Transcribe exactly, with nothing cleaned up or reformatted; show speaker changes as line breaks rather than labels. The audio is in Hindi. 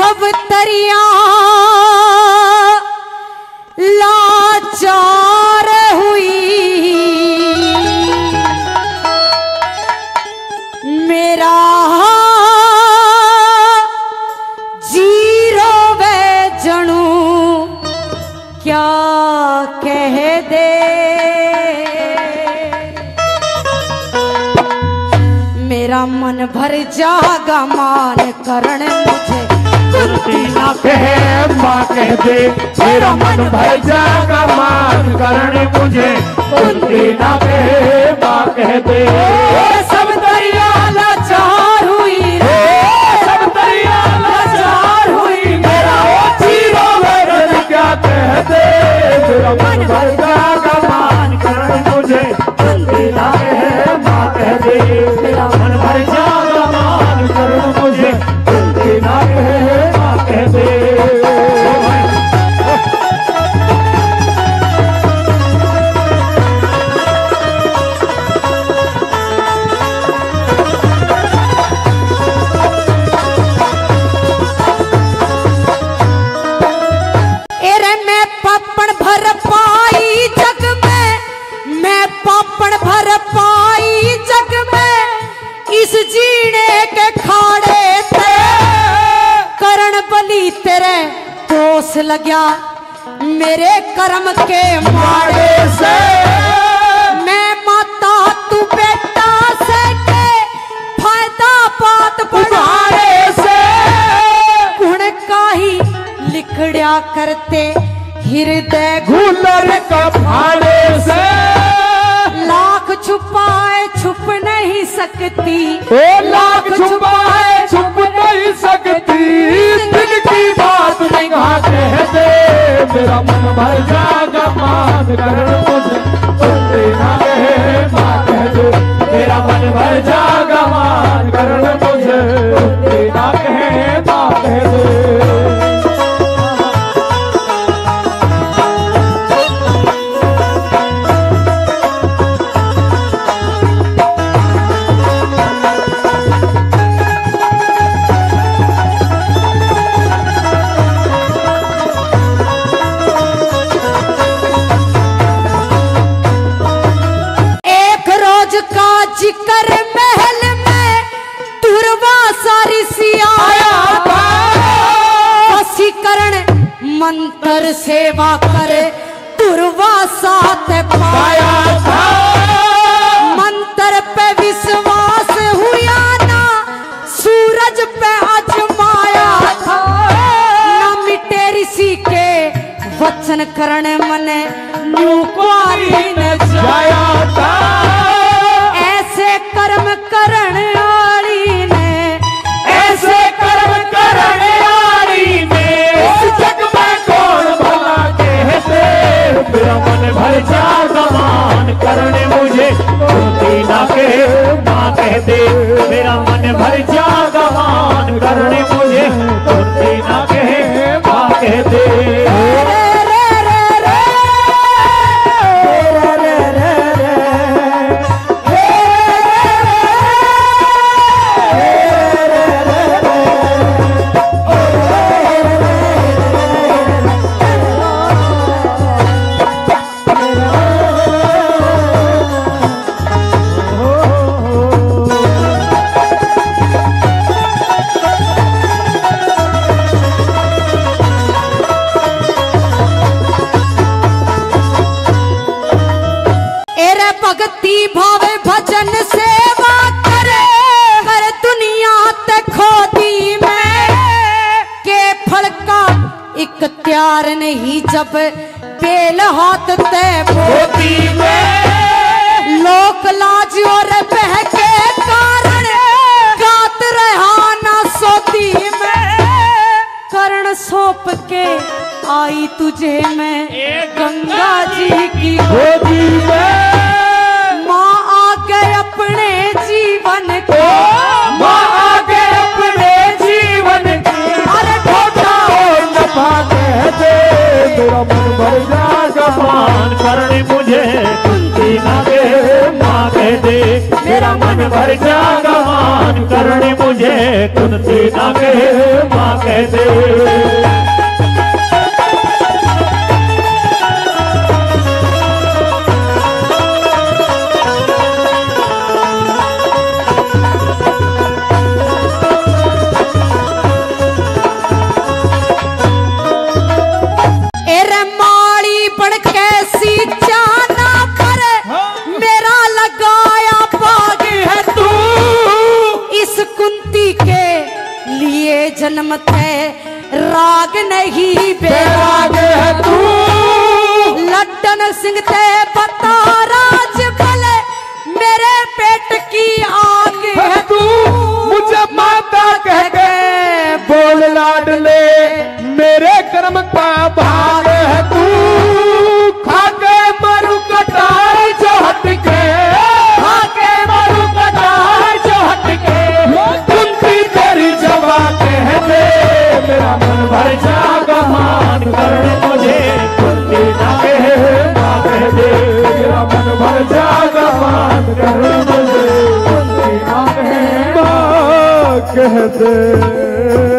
सब तरिया लाचार हुई, मेरा जीरो वे जनू क्या कह दे। मेरा मन भर जागा मान करण मुझे
कुंती ना कहे माँ कह दे। मेरा मन भर जागा मान करण मुझे कुंती ना कहे माँ कह दे।
सब दरिया लाचार हुई रे,
सब दरिया लाचार हुई, मेरा जीरो वे क्या कह दे। मेरा मन भर जागा मान करण मुझे कुंती ना कहे माँ कह दे। मेरा मन भर जागा मान करण मुझे कुंती ना कहे माँ कह दे।
इस जीने के खाड़े ते करण बली तेरे दोष लग्या मेरे कर्म के माड़े से। मैं माता तू बेटा से के फायदा बात बढ़ाने से। गुण का ही लिखड़िया करते हृदय
घूलर का फाड़े से।
लाख छुपाए छुप नहीं सकती,
ओ लाख छुपाए छुप नहीं सकती, दिल की बात नहीं कह दे। मेरा मन भर जागा मान करण मुझे कुंती ना कहे माँ कह दे। मेरा मन भर जागा मान करण मुझे कुंती ना कहे माँ कह दे।
जिकर महल में दुर्वासा ऋषि आया था। वशीकरण मंत्र सेवा करे दुर्वासा ते पाया था। मंत्र पे विश्वास हुआ ना सूरज पे अजमाया था। ना मिटे ऋषि के वचन करने मने न्यू कुआरी ने जाया था। कर्म करण वाली ने,
ऐसे कर्म करण वाली ने, इस जग में कौन भला कहते। मेरा मन भर जागा मान करने मुझे कुंती ना कहे माँ कह दे। मेरा मन भर जागा मान करने मुझे कुंती ना कहे माँ कह दे।
भक्ति भावे भजन सेवा करे हर दुनिया ते खोदी में के फल का इख्तियार नहीं जब बेल हाथ ते मोती में। लोक लाज और बह के कारण गात रहा ना सोती में। करण सौंप के आई तुझे मैं गंगा जी की गोदी में। माँ आगे अपने जीवन को,
माँ आगे अपने जीवन की,
अरे ढोटा
और नफा कह दे। मेरा मन भर जागा मान करने मुझे कुंती ना कहे माँ कह दे। मेरा मन भर जागा मान करने मुझे कुंती कुंती ना कहे माँ कह दे।
जन्म थे राग नहीं बेराग
है तू।
लड्डन सिंह ते बता राज भले मेरे पेट की आग है
तू। मुझे माता कह के बोल लाडले मेरे कर्म का भाग है तू। खाके मरु कटार जो हटके खाके मरु कटार जो हटके कुंती तेरी जवा कह दे मेरा मन भर जागा मान करने मुझे कुंती ना कहे माँ कह दे। मेरा मन भर जागा मान करने मुझे कुंती ना कहे माँ कह दे।